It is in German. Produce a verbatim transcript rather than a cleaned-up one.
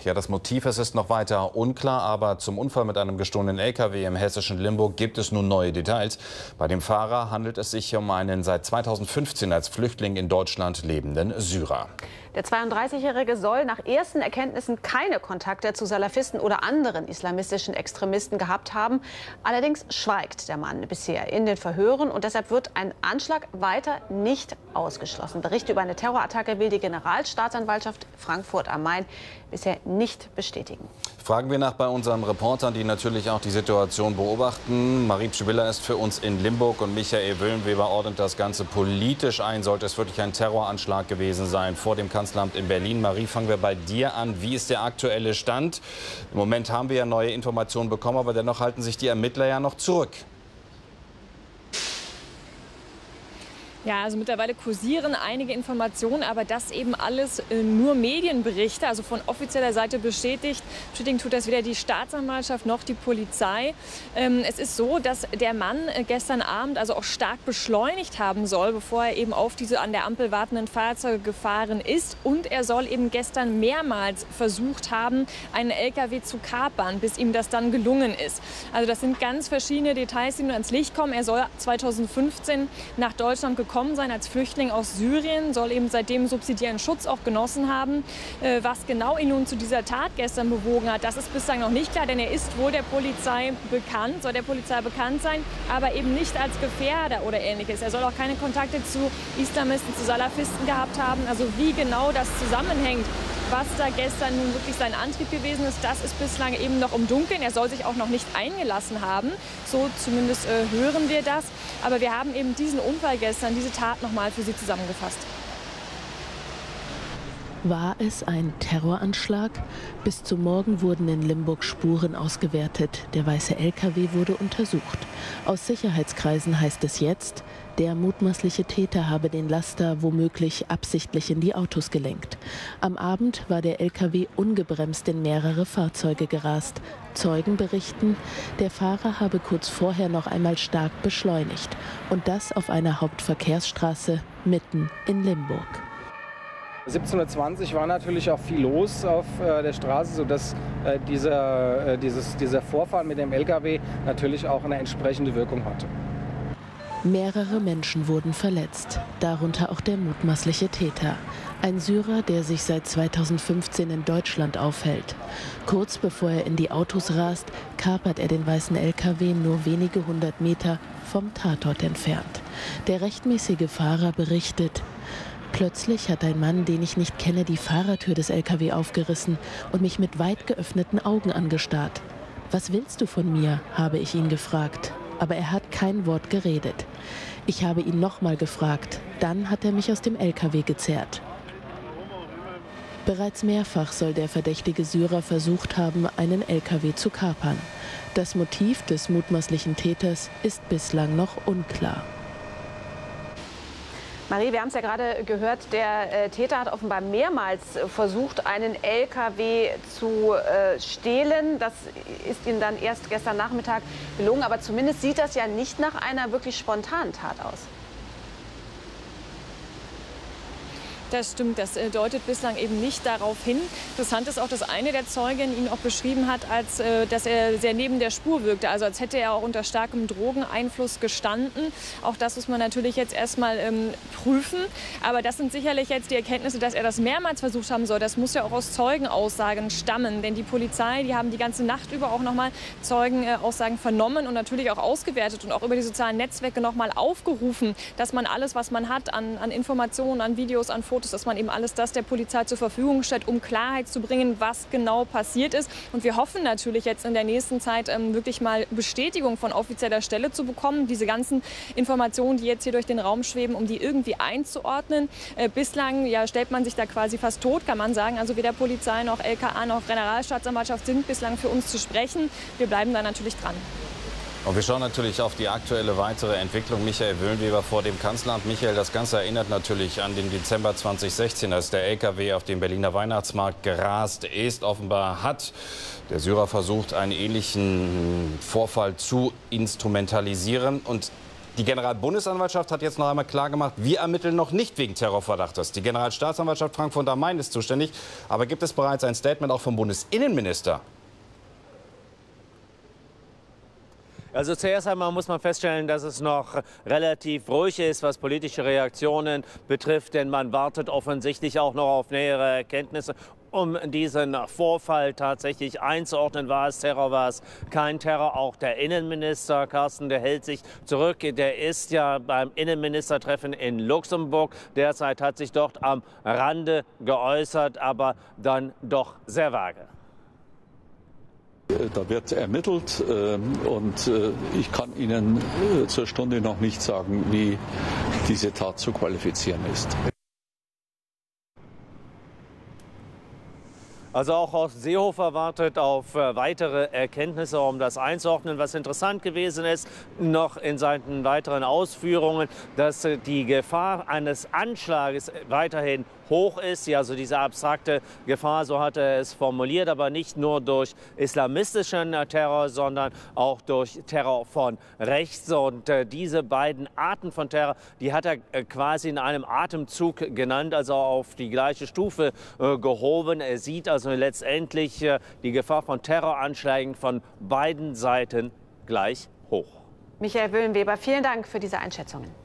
Ja, das Motiv es ist noch weiter unklar, aber zum Unfall mit einem gestohlenen L K W im hessischen Limburg gibt es nun neue Details. Bei dem Fahrer handelt es sich um einen seit zweitausendfünfzehn als Flüchtling in Deutschland lebenden Syrer. Der zweiunddreißigjährige soll nach ersten Erkenntnissen keine Kontakte zu Salafisten oder anderen islamistischen Extremisten gehabt haben. Allerdings schweigt der Mann bisher in den Verhören und deshalb wird ein Anschlag weiter nicht ausgeschlossen. Berichte über eine Terrorattacke will die Generalstaatsanwaltschaft Frankfurt am Main bisher nicht bestätigen. Fragen wir nach bei unseren Reportern, die natürlich auch die Situation beobachten. Marie Pschwiller ist für uns in Limburg und Michael Wöllenweber ordnet das Ganze politisch ein. Sollte es wirklich ein Terroranschlag gewesen sein vor dem Kanzleramt in Berlin? Marie, fangen wir bei dir an. Wie ist der aktuelle Stand? Im Moment haben wir ja neue Informationen bekommen, aber dennoch halten sich die Ermittler ja noch zurück. Ja, also mittlerweile kursieren einige Informationen, aber das eben alles äh, nur Medienberichte, also von offizieller Seite bestätigt. Bestätigen tut das weder die Staatsanwaltschaft noch die Polizei. Ähm, es ist so, dass der Mann äh, gestern Abend also auch stark beschleunigt haben soll, bevor er eben auf diese an der Ampel wartenden Fahrzeuge gefahren ist. Und er soll eben gestern mehrmals versucht haben, einen L K W zu kapern, bis ihm das dann gelungen ist. Also das sind ganz verschiedene Details, die nur ans Licht kommen. Er soll zweitausendfünfzehn nach Deutschland gekommen sein als Flüchtling aus Syrien, soll eben seitdem subsidiären Schutz auch genossen haben. Äh, was genau ihn nun zu dieser Tat gestern bewogen hat, das ist bislang noch nicht klar, denn er ist wohl der Polizei bekannt, soll der Polizei bekannt sein, aber eben nicht als Gefährder oder Ähnliches. Er soll auch keine Kontakte zu Islamisten, zu Salafisten gehabt haben. Also wie genau das zusammenhängt, was da gestern nun wirklich sein Antrieb gewesen ist, das ist bislang eben noch im Dunkeln. Er soll sich auch noch nicht eingelassen haben, so zumindest äh, hören wir das. Aber wir haben eben diesen Unfall gestern, diese Tat noch mal für Sie zusammengefasst. War es ein Terroranschlag? Bis zum Morgen wurden in Limburg Spuren ausgewertet. Der weiße L K W wurde untersucht. Aus Sicherheitskreisen heißt es jetzt, der mutmaßliche Täter habe den Laster womöglich absichtlich in die Autos gelenkt. Am Abend war der L K W ungebremst in mehrere Fahrzeuge gerast. Zeugen berichten, der Fahrer habe kurz vorher noch einmal stark beschleunigt. Und das auf einer Hauptverkehrsstraße mitten in Limburg. siebzehn Uhr zwanzig war natürlich auch viel los auf äh, der Straße, sodass äh, dieser, äh, dieses, dieser Vorfall mit dem L K W natürlich auch eine entsprechende Wirkung hatte. Mehrere Menschen wurden verletzt, darunter auch der mutmaßliche Täter. Ein Syrer, der sich seit zweitausendfünfzehn in Deutschland aufhält. Kurz bevor er in die Autos rast, kapert er den weißen L K W nur wenige hundert Meter vom Tatort entfernt. Der rechtmäßige Fahrer berichtet: Plötzlich hat ein Mann, den ich nicht kenne, die Fahrertür des L K W aufgerissen und mich mit weit geöffneten Augen angestarrt. Was willst du von mir, habe ich ihn gefragt. Aber er hat kein Wort geredet. Ich habe ihn nochmal gefragt. Dann hat er mich aus dem L K W gezerrt. Bereits mehrfach soll der verdächtige Syrer versucht haben, einen L K W zu kapern. Das Motiv des mutmaßlichen Täters ist bislang noch unklar. Marie, wir haben es ja gerade gehört, der äh, Täter hat offenbar mehrmals äh, versucht, einen L K W zu äh, stehlen. Das ist ihm dann erst gestern Nachmittag gelungen. Aber zumindest sieht das ja nicht nach einer wirklich spontanen Tat aus. Das stimmt, das deutet bislang eben nicht darauf hin. Interessant ist auch, dass eine der Zeugen ihn auch beschrieben hat, als dass er sehr neben der Spur wirkte, also als hätte er auch unter starkem Drogeneinfluss gestanden. Auch das muss man natürlich jetzt erstmal ähm, prüfen. Aber das sind sicherlich jetzt die Erkenntnisse, dass er das mehrmals versucht haben soll. Das muss ja auch aus Zeugenaussagen stammen, denn die Polizei, die haben die ganze Nacht über auch noch mal Zeugenaussagen vernommen und natürlich auch ausgewertet und auch über die sozialen Netzwerke noch mal aufgerufen, dass man alles, was man hat an, an Informationen, an Videos, an Fotos, dass man eben alles das der Polizei zur Verfügung stellt, um Klarheit zu bringen, was genau passiert ist. Und wir hoffen natürlich jetzt in der nächsten Zeit ähm, wirklich mal Bestätigung von offizieller Stelle zu bekommen, diese ganzen Informationen, die jetzt hier durch den Raum schweben, um die irgendwie einzuordnen. Äh, bislang ja, stellt man sich da quasi fast tot, kann man sagen. Also weder Polizei noch L K A noch Generalstaatsanwaltschaft sind bislang für uns zu sprechen. Wir bleiben da natürlich dran. Und wir schauen natürlich auf die aktuelle weitere Entwicklung. Michael Wöllenweber vor dem Kanzleramt. Michael, das Ganze erinnert natürlich an den Dezember zweitausendsechzehn, als der L K W auf dem Berliner Weihnachtsmarkt gerast ist. Offenbar hat der Syrer versucht, einen ähnlichen Vorfall zu instrumentalisieren. Und Die Generalbundesanwaltschaft hat jetzt noch einmal klargemacht, wir ermitteln noch nicht wegen Terrorverdachtes. Die Generalstaatsanwaltschaft Frankfurt am Main ist zuständig. Aber gibt es bereits ein Statement auch vom Bundesinnenminister? Also zuerst einmal muss man feststellen, dass es noch relativ ruhig ist, was politische Reaktionen betrifft, denn man wartet offensichtlich auch noch auf nähere Erkenntnisse, um diesen Vorfall tatsächlich einzuordnen. War es Terror, war es kein Terror? Auch der Innenminister Carsten, der hält sich zurück. Der ist ja beim Innenministertreffen in Luxemburg. Derzeit hat sich dort am Rande geäußert, aber dann doch sehr vage. Da wird ermittelt und ich kann Ihnen zur Stunde noch nicht sagen, wie diese Tat zu qualifizieren ist. Also auch Horst Seehofer wartet auf weitere Erkenntnisse, um das einzuordnen. Was interessant gewesen ist, noch in seinen weiteren Ausführungen, dass die Gefahr eines Anschlages weiterhin hoch ist. Ja, also diese abstrakte Gefahr, so hat er es formuliert, aber nicht nur durch islamistischen Terror, sondern auch durch Terror von rechts. Und äh, diese beiden Arten von Terror, die hat er äh, quasi in einem Atemzug genannt, also auf die gleiche Stufe äh, gehoben. Er sieht also letztendlich äh, die Gefahr von Terroranschlägen von beiden Seiten gleich hoch. Michael Wüllenweber, vielen Dank für diese Einschätzungen.